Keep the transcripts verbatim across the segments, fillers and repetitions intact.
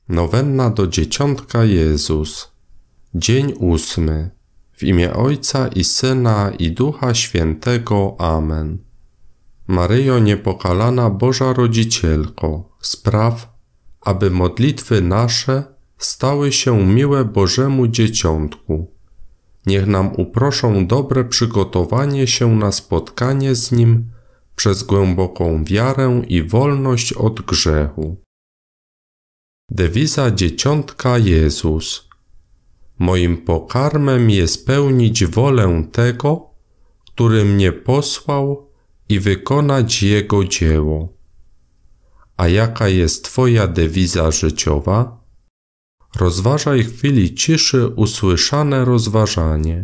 Nowenna do Dzieciątka Jezus. Dzień ósmy. W imię Ojca i Syna i Ducha Świętego. Amen. Maryjo Niepokalana Boża Rodzicielko, spraw, aby modlitwy nasze stały się miłe Bożemu Dzieciątku. Niech nam uproszą dobre przygotowanie się na spotkanie z Nim przez głęboką wiarę i wolność od grzechu. Dewiza Dzieciątka Jezus. Moim pokarmem jest pełnić wolę Tego, który mnie posłał, i wykonać Jego dzieło. A jaka jest Twoja dewiza życiowa? Rozważaj w chwili ciszy usłyszane rozważanie.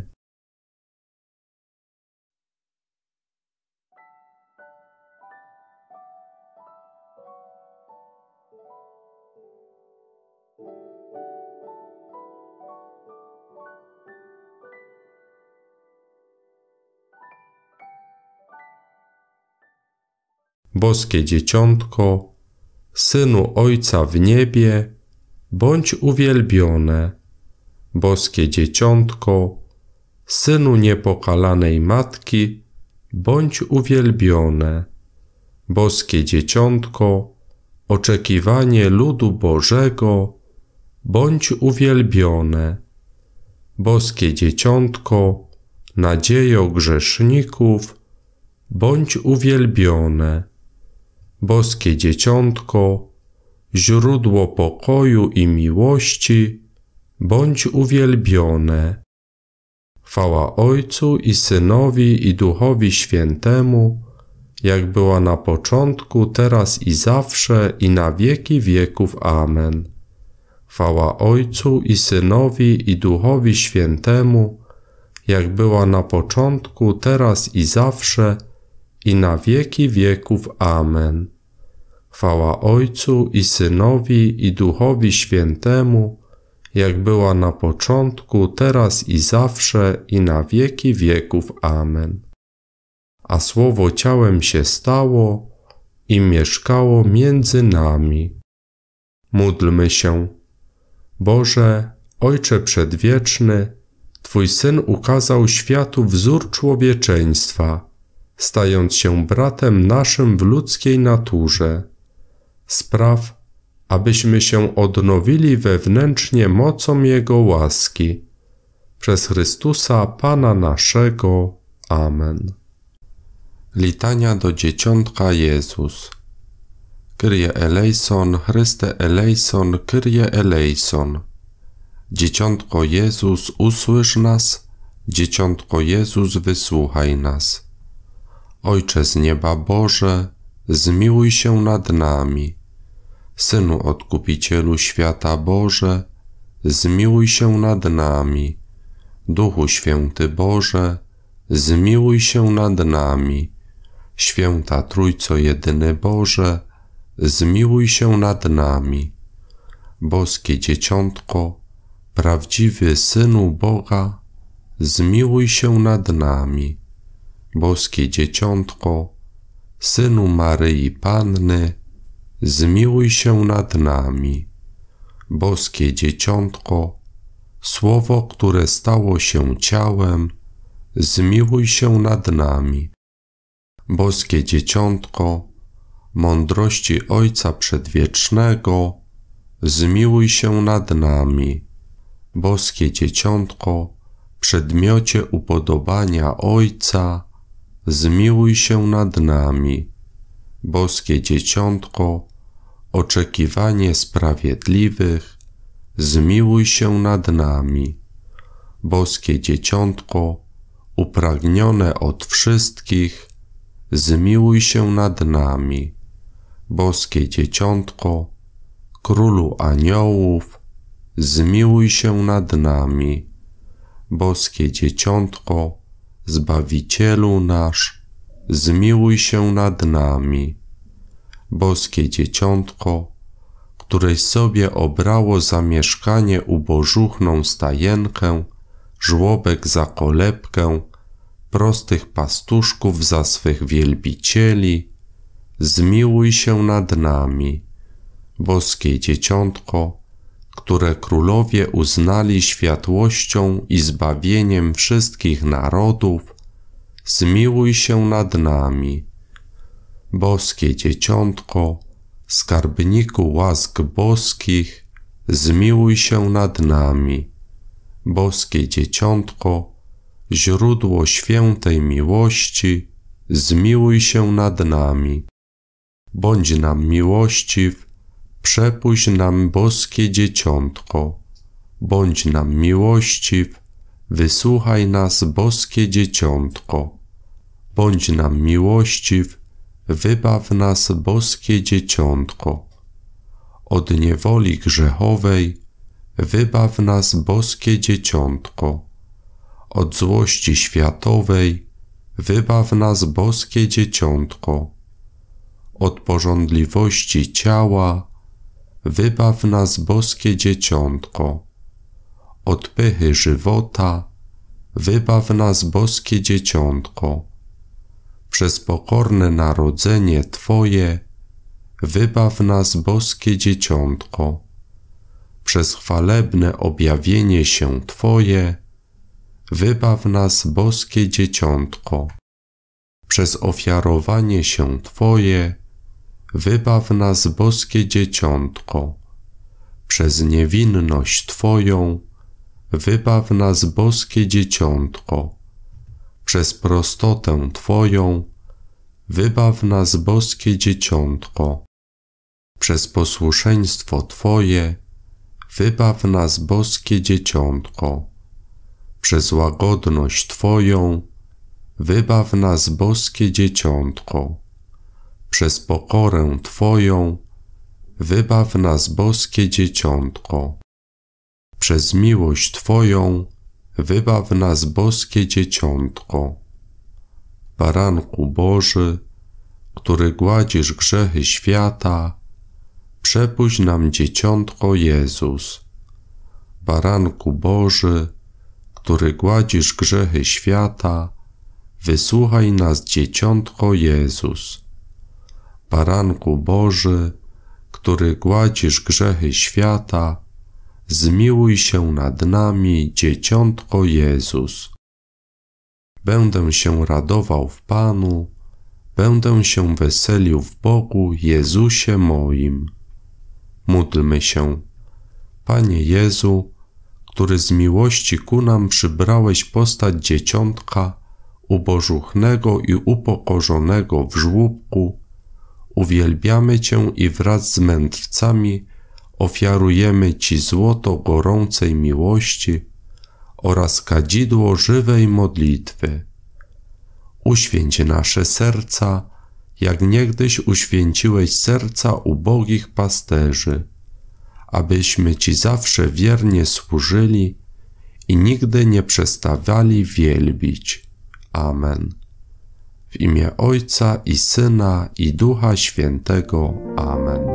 Boskie Dzieciątko, Synu Ojca w niebie, bądź uwielbione. Boskie Dzieciątko, Synu Niepokalanej Matki, bądź uwielbione. Boskie Dzieciątko, oczekiwanie ludu Bożego, bądź uwielbione. Boskie Dzieciątko, nadziejo grzeszników, bądź uwielbione. Boskie Dzieciątko, źródło pokoju i miłości, bądź uwielbione. Chwała Ojcu i Synowi i Duchowi Świętemu, jak była na początku, teraz i zawsze, i na wieki wieków. Amen. Chwała Ojcu i Synowi i Duchowi Świętemu, jak była na początku, teraz i zawsze, i na wieki wieków. Amen. Chwała Ojcu i Synowi i Duchowi Świętemu, jak była na początku, teraz i zawsze, i na wieki wieków. Amen. A Słowo ciałem się stało i mieszkało między nami. Módlmy się. Boże, Ojcze Przedwieczny, Twój Syn ukazał światu wzór człowieczeństwa, stając się bratem naszym w ludzkiej naturze. Spraw, abyśmy się odnowili wewnętrznie mocą Jego łaski. Przez Chrystusa Pana naszego. Amen. Litania do Dzieciątka Jezus. Kyrie eleison, Chryste eleison, Kyrie eleison. Dzieciątko Jezus, usłysz nas, Dzieciątko Jezus, wysłuchaj nas. Ojcze z nieba Boże, zmiłuj się nad nami. Synu Odkupicielu świata Boże, zmiłuj się nad nami. Duchu Święty Boże, zmiłuj się nad nami. Święta Trójco Jedyny Boże, zmiłuj się nad nami. Boskie Dzieciątko, prawdziwy Synu Boga, zmiłuj się nad nami. Boskie Dzieciątko, Synu Maryi Panny, zmiłuj się nad nami. Boskie Dzieciątko, Słowo, które stało się ciałem, zmiłuj się nad nami. Boskie Dzieciątko, mądrości Ojca Przedwiecznego, zmiłuj się nad nami. Boskie Dzieciątko, przedmiocie upodobania Ojca, zmiłuj się nad nami. Boskie Dzieciątko, oczekiwanie sprawiedliwych, zmiłuj się nad nami. Boskie Dzieciątko, upragnione od wszystkich, zmiłuj się nad nami. Boskie Dzieciątko, Królu Aniołów, zmiłuj się nad nami. Boskie Dzieciątko, Zbawicielu nasz, zmiłuj się nad nami. Boskie Dzieciątko, któreś sobie obrało zamieszkanie ubożuchną stajenkę, żłobek za kolebkę, prostych pastuszków za swych wielbicieli, zmiłuj się nad nami. Boskie Dzieciątko, które królowie uznali światłością i zbawieniem wszystkich narodów, zmiłuj się nad nami. Boskie Dzieciątko, skarbniku łask boskich, zmiłuj się nad nami. Boskie Dzieciątko, źródło świętej miłości, zmiłuj się nad nami. Bądź nam miłościw, przepuść nam, boskie Dzieciątko. Bądź nam miłościw, wysłuchaj nas, boskie Dzieciątko. Bądź nam miłościw, wybaw nas, boskie Dzieciątko. Od niewoli grzechowej wybaw nas, boskie Dzieciątko. Od złości światowej wybaw nas, boskie Dzieciątko. Od pożądliwości ciała wybaw nas, boskie Dzieciątko. Od pychy żywota wybaw nas, boskie Dzieciątko. Przez pokorne narodzenie Twoje wybaw nas, boskie Dzieciątko. Przez chwalebne objawienie się Twoje wybaw nas, boskie Dzieciątko. Przez ofiarowanie się Twoje wybaw nas, boskie Dzieciątko. Przez niewinność Twoją wybaw nas, boskie Dzieciątko. Przez prostotę Twoją wybaw nas, boskie Dzieciątko. Przez posłuszeństwo Twoje wybaw nas, boskie Dzieciątko. Przez łagodność Twoją wybaw nas, boskie Dzieciątko. Przez pokorę Twoją wybaw nas, boskie Dzieciątko. Przez miłość Twoją wybaw nas, boskie Dzieciątko. Baranku Boży, który gładzisz grzechy świata, przepuść nam, Dzieciątko Jezus. Baranku Boży, który gładzisz grzechy świata, wysłuchaj nas, Dzieciątko Jezus. Baranku Boży, który gładzisz grzechy świata, zmiłuj się nad nami, Dzieciątko Jezus. Będę się radował w Panu, będę się weselił w Bogu, Jezusie moim. Módlmy się. Panie Jezu, który z miłości ku nam przybrałeś postać dzieciątka, ubożuchnego i upokorzonego w żłóbku, uwielbiamy Cię i wraz z mędrcami ofiarujemy Ci złoto gorącej miłości oraz kadzidło żywej modlitwy. Uświęć nasze serca, jak niegdyś uświęciłeś serca ubogich pasterzy, abyśmy Ci zawsze wiernie służyli i nigdy nie przestawali wielbić. Amen. W imię Ojca i Syna i Ducha Świętego. Amen.